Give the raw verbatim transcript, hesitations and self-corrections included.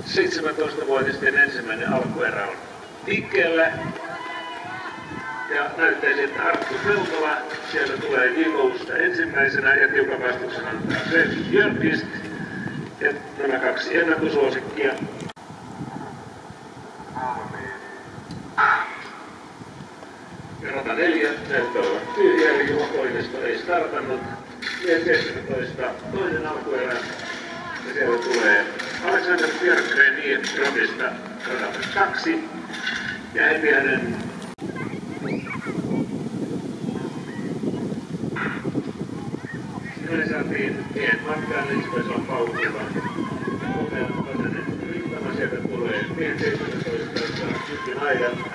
seitsemäntoistavuotisten ensimmäinen alkuerä on liikkeellä. Ja näyttäisi, että Arttu Peltola sieltä tulee Jikousta ensimmäisenä ja tiukan vastuksen antaa Sergio Björkqvist. Ja nämä kaksi ennakkosuosikkia. Ja rata neljä näyttää olla tyhjä, eli Juha Koivisto ei startannut. seitsemäntoista toinen alkuerä. Ja siellä tulee Alexander Björkgren Niembromista radalta kaksi. Ja heti hänen Näin saatiin tien matkaan ensimmäisellä paukilla. Toinen ryhmä sieltä tulee tien seitsemäntoista Jykin Aidan.